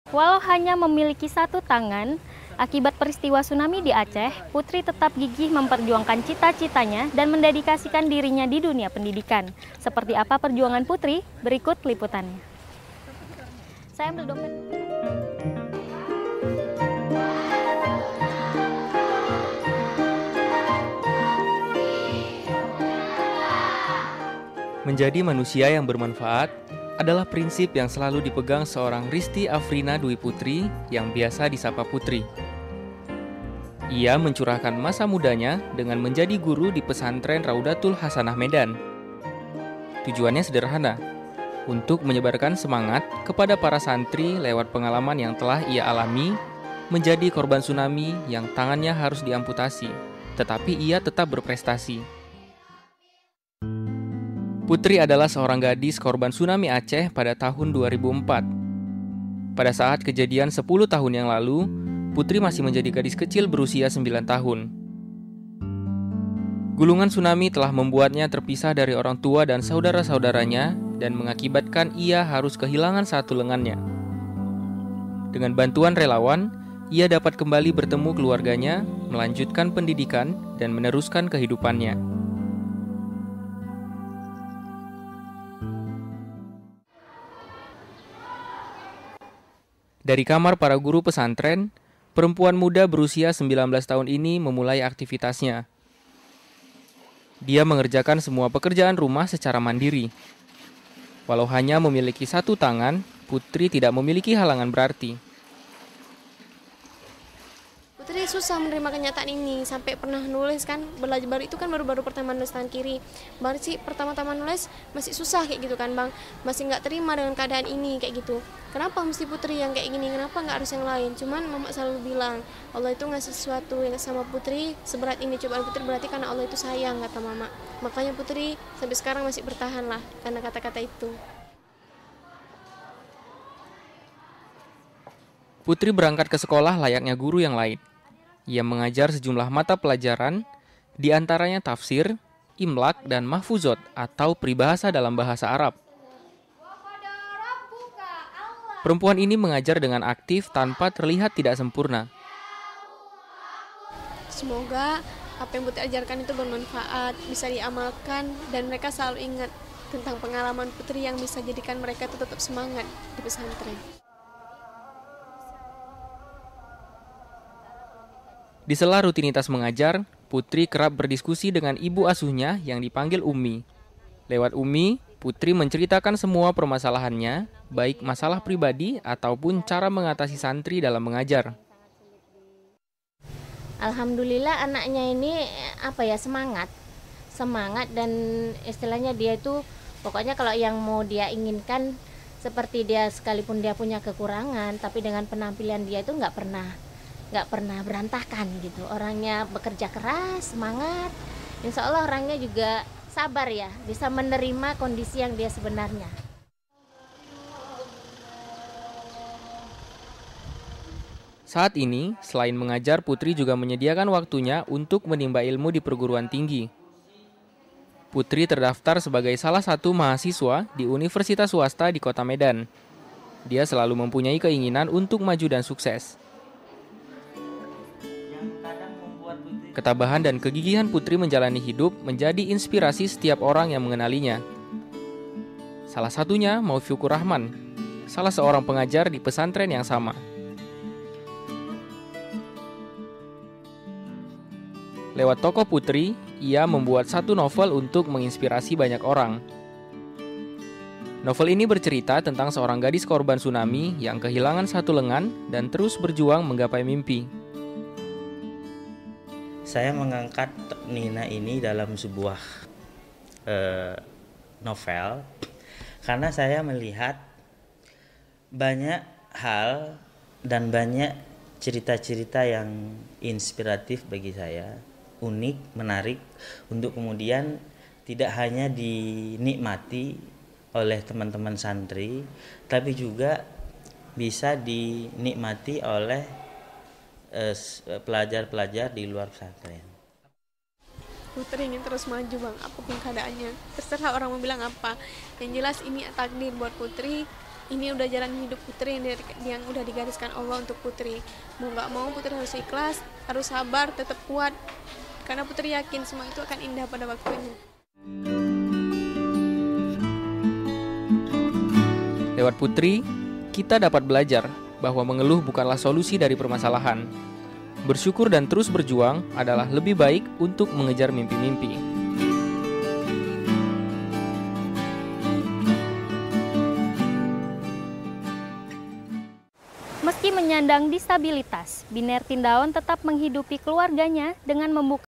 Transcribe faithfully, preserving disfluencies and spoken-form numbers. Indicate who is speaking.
Speaker 1: Walau hanya memiliki satu tangan, akibat peristiwa tsunami di Aceh, Putri tetap gigih memperjuangkan cita-citanya dan mendedikasikan dirinya di dunia pendidikan. Seperti apa perjuangan Putri? Berikut liputannya. Saya ambil dompet.
Speaker 2: Menjadi manusia yang bermanfaat adalah prinsip yang selalu dipegang seorang Risti Afrina Dwi Putri yang biasa disapa Putri. Ia mencurahkan masa mudanya dengan menjadi guru di Pesantren Raudatul Hasanah Medan. Tujuannya sederhana, untuk menyebarkan semangat kepada para santri lewat pengalaman yang telah ia alami menjadi korban tsunami yang tangannya harus diamputasi, tetapi ia tetap berprestasi. Putri adalah seorang gadis korban tsunami Aceh pada tahun dua ribu empat. Pada saat kejadian sepuluh tahun yang lalu, Putri masih menjadi gadis kecil berusia sembilan tahun. Gulungan tsunami telah membuatnya terpisah dari orang tua dan saudara-saudaranya dan mengakibatkan ia harus kehilangan satu lengannya. Dengan bantuan relawan, ia dapat kembali bertemu keluarganya, melanjutkan pendidikan, dan meneruskan kehidupannya. Dari kamar para guru pesantren, perempuan muda berusia sembilan belas tahun ini memulai aktivitasnya. Dia mengerjakan semua pekerjaan rumah secara mandiri. Walau hanya memiliki satu tangan, Putri tidak memiliki halangan berarti.
Speaker 3: Putri susah menerima kenyataan ini, sampai pernah nulis kan, belajar baru itu kan baru-baru pertama nulis tangan kiri. Baru sih pertama-tama nulis masih susah kayak gitu kan bang, masih nggak terima dengan keadaan ini kayak gitu. Kenapa mesti Putri yang kayak gini, kenapa nggak harus yang lain? Cuman mama selalu bilang, Allah itu ngasih sesuatu yang sama Putri seberat ini, cobaan Putri berarti karena Allah itu sayang, kata mama. Makanya Putri sampai sekarang masih bertahan lah, karena kata-kata itu.
Speaker 2: Putri berangkat ke sekolah layaknya guru yang lain. Ia mengajar sejumlah mata pelajaran, di antaranya tafsir, imlak, dan mahfuzot atau peribahasa dalam bahasa Arab. Perempuan ini mengajar dengan aktif tanpa terlihat tidak sempurna.
Speaker 3: Semoga apa yang Putri ajarkan itu bermanfaat, bisa diamalkan, dan mereka selalu ingat tentang pengalaman Putri yang bisa jadikan mereka tetap semangat di pesantren.
Speaker 2: Di sela rutinitas mengajar, Putri kerap berdiskusi dengan ibu asuhnya yang dipanggil Umi. Lewat Umi, Putri menceritakan semua permasalahannya, baik masalah pribadi ataupun cara mengatasi santri dalam mengajar.
Speaker 4: Alhamdulillah anaknya ini apa ya semangat, semangat dan istilahnya dia itu pokoknya kalau yang mau dia inginkan seperti dia sekalipun dia punya kekurangan, tapi dengan penampilan dia itu nggak pernah nggak pernah berantakan gitu. Orangnya bekerja keras, semangat. Insya Allah orangnya juga sabar ya, bisa menerima kondisi yang dia sebenarnya.
Speaker 2: Saat ini, selain mengajar, Putri juga menyediakan waktunya untuk menimba ilmu di perguruan tinggi. Putri terdaftar sebagai salah satu mahasiswa di universitas swasta di Kota Medan. Dia selalu mempunyai keinginan untuk maju dan sukses. Ketabahan dan kegigihan Putri menjalani hidup menjadi inspirasi setiap orang yang mengenalinya. Salah satunya Mufiqur Rahman, salah seorang pengajar di pesantren yang sama. Lewat tokoh Putri, ia membuat satu novel untuk menginspirasi banyak orang. Novel ini bercerita tentang seorang gadis korban tsunami yang kehilangan satu lengan dan terus berjuang menggapai mimpi.
Speaker 5: Saya mengangkat Nina ini dalam sebuah eh, novel karena saya melihat banyak hal dan banyak cerita-cerita yang inspiratif bagi saya, unik, menarik, untuk kemudian tidak hanya dinikmati oleh teman-teman santri, tapi juga bisa dinikmati oleh pelajar-pelajar di luar pesantren.
Speaker 3: Putri ingin terus maju bang, apapun keadaannya. Terserah orang mau bilang apa. Yang jelas ini takdir buat Putri. ini udah jalan hidup putri yang, dari, yang udah digariskan Allah untuk putri. Mau nggak mau putri harus ikhlas, harus sabar, tetap kuat. Karena putri yakin semua itu akan indah pada waktunya.
Speaker 2: Lewat putri, kita dapat belajar bahwa mengeluh bukanlah solusi dari permasalahan. Bersyukur dan terus berjuang adalah lebih baik untuk mengejar mimpi-mimpi.
Speaker 1: Meski menyandang disabilitas, Biner Tindaon tetap menghidupi keluarganya dengan membuka